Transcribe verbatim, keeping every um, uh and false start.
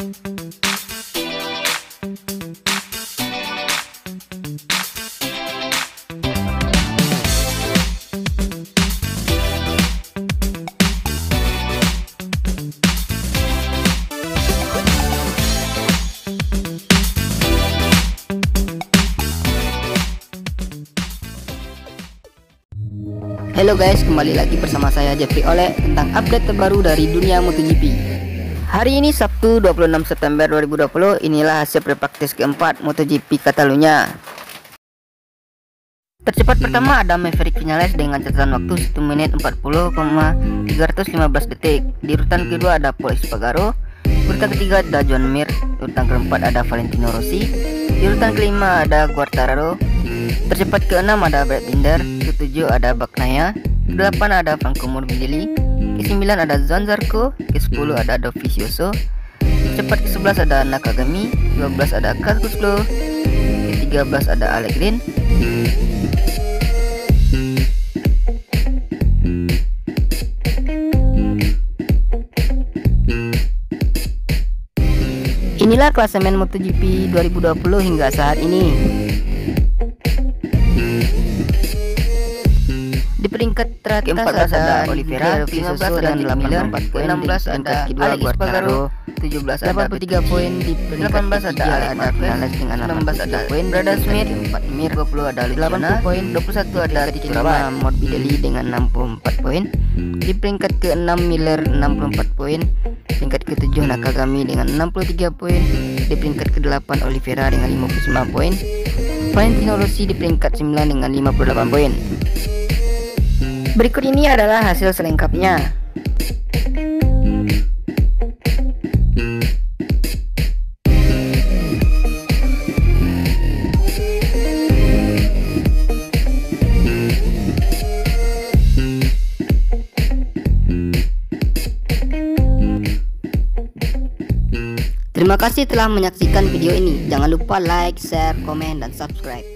Halo guys, kembali lagi bersama saya Jeffrey Oleh tentang update terbaru dari dunia MotoGP. Hari ini Sabtu dua puluh enam September dua ribu dua puluh, inilah hasil pre-practice keempat MotoGP Catalunya. Tercepat pertama ada Maverick Viñales dengan catatan waktu satu menit empat puluh koma tiga lima belas detik. Di urutan kedua ada Pol Espargaro. Urutan ketiga ada Joan Mir. Urutan keempat ada Valentino Rossi. Di urutan kelima ada Quartararo. Tercepat keenam ada Brad Binder. Ketujuh ada Bagnaia. Kedelapan ada Franco Morbidelli. Kesembilan ada Johann Zarco. Kesepuluh ada Dovizioso. Tercepat ke sebelas ada Nakagami. Dua belas ada Carlos Low. Ke tiga belas ada Alex Rins. Inilah klasemen MotoGP dua ribu dua puluh hingga saat ini. Di peringkat terakhir empat belas ada Oliveira, lima belas ada delapan puluh empat poin, enam belas ada Alex Espargaro, tujuh belas ada delapan puluh tiga poin, di peringkat delapan belas ada Alex Marquez dengan enam belas ada poin, Brad Smith empat Mir, dua puluh ada delapan puluh poin, dua puluh satu ada Franco Morbidelli dengan enam puluh empat poin. Di peringkat keenam Miller enam puluh empat poin, peringkat ketujuh Nakagami dengan enam puluh tiga poin, di peringkat kedelapan Oliveira dengan lima puluh sembilan poin, Valentino Rossi di peringkat sembilan dengan lima puluh delapan poin. Berikut ini adalah hasil selengkapnya. Terima kasih telah menyaksikan video ini. Jangan lupa like, share, komen, dan subscribe.